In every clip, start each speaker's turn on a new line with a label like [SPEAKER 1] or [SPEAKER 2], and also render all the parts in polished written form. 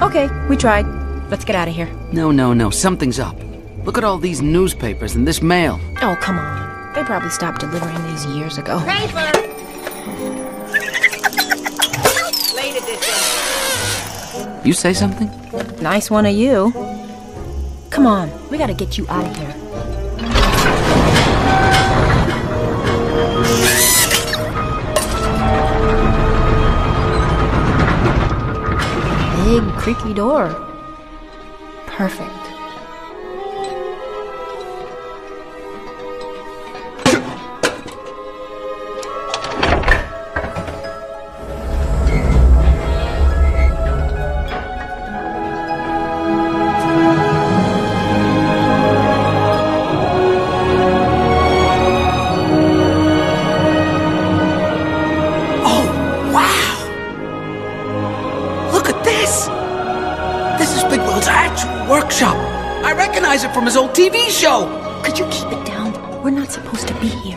[SPEAKER 1] Okay, we tried. Let's get out of here.
[SPEAKER 2] No, something's up. Look at all these newspapers and this mail.
[SPEAKER 1] Oh, come on. They probably stopped delivering these years ago.
[SPEAKER 3] Paper! Late edition.
[SPEAKER 2] You say something?
[SPEAKER 1] Nice one of you. Come on, we gotta get you out of here. Big, creaky door. Perfect.
[SPEAKER 2] Workshop! I recognize it from his old TV show!
[SPEAKER 1] Could you keep it down? We're not supposed to be here.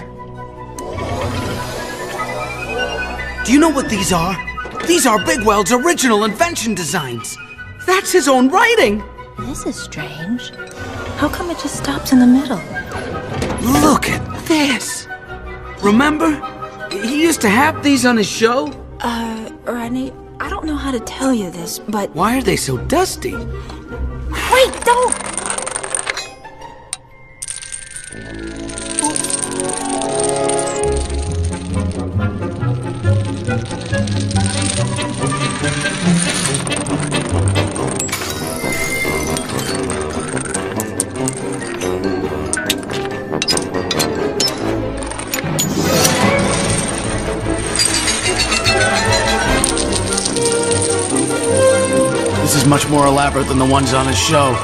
[SPEAKER 2] Do you know what these are? These are Bigweld's original invention designs. That's his own writing!
[SPEAKER 1] This is strange. How come it just stops in the middle?
[SPEAKER 2] Look at this! Remember? He used to have these on his show?
[SPEAKER 1] Rodney, I don't know how to tell you this, but...
[SPEAKER 2] Why are they so dusty?
[SPEAKER 1] Wait, don't!
[SPEAKER 2] This is much more elaborate than the ones on his show.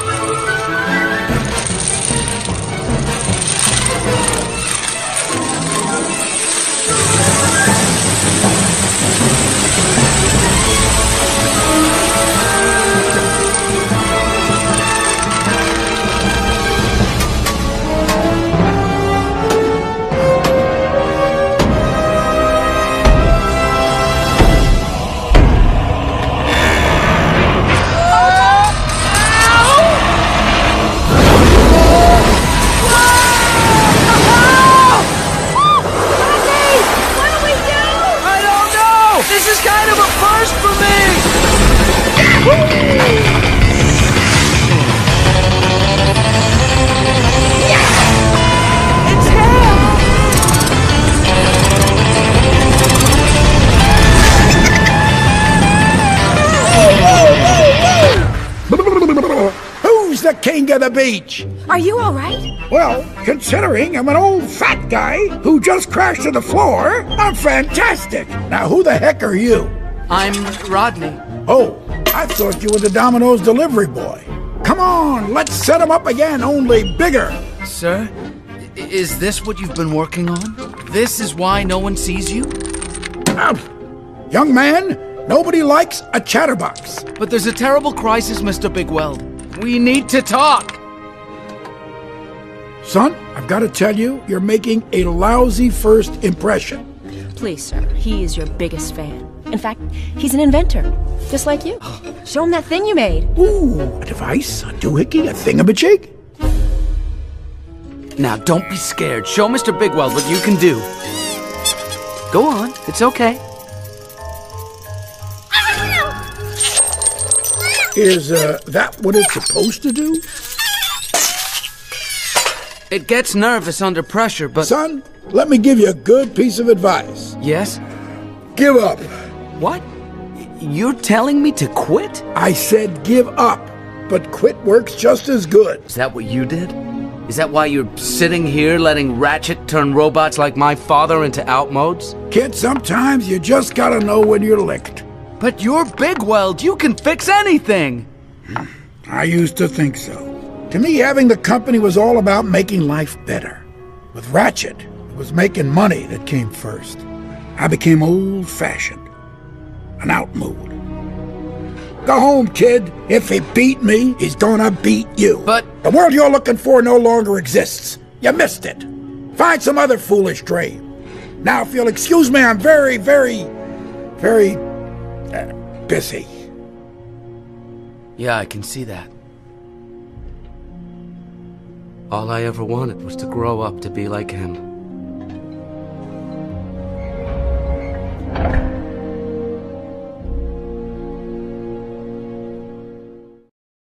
[SPEAKER 4] Who's the king of the beach?
[SPEAKER 1] Are you all right?
[SPEAKER 4] Well, considering I'm an old fat guy who just crashed to the floor, I'm fantastic. Now, who the heck are you?
[SPEAKER 2] I'm Rodney.
[SPEAKER 4] Oh, I thought you were the Domino's delivery boy. Come on, let's set him up again, only bigger.
[SPEAKER 2] Sir, is this what you've been working on? This is why no one sees you?
[SPEAKER 4] Young man, nobody likes a chatterbox.
[SPEAKER 2] But there's a terrible crisis, Mr. Bigweld. We need to talk.
[SPEAKER 4] Son, I've got to tell you, you're making a lousy first impression.
[SPEAKER 1] Please, sir, he is your biggest fan. In fact, he's an inventor, just like you. Show him that thing you made.
[SPEAKER 4] Ooh, a device, a doohickey, a thingamajig?
[SPEAKER 2] Now, don't be scared. Show Mr. Bigweld what you can do. Go on, it's okay.
[SPEAKER 4] Is that what it's supposed to do?
[SPEAKER 2] It gets nervous under pressure, but...
[SPEAKER 4] Son, let me give you a good piece of advice.
[SPEAKER 2] Yes?
[SPEAKER 4] Give up.
[SPEAKER 2] What? You're telling me to quit?
[SPEAKER 4] I said give up, but quit works just as good.
[SPEAKER 2] Is that what you did? Is that why you're sitting here letting Ratchet turn robots like my father into outmodes?
[SPEAKER 4] Kid, sometimes you just gotta know when you're licked.
[SPEAKER 2] But you're Bigweld. You can fix anything.
[SPEAKER 4] I used to think so. To me, having the company was all about making life better. With Ratchet, it was making money that came first. I became old-fashioned. An outmode. Go home, kid. If he beat me, he's gonna beat you.
[SPEAKER 2] But...
[SPEAKER 4] the world you're looking for no longer exists. You missed it. Find some other foolish dream. Now, if you'll excuse me, I'm very busy.
[SPEAKER 2] Yeah, I can see that. All I ever wanted was to grow up to be like him.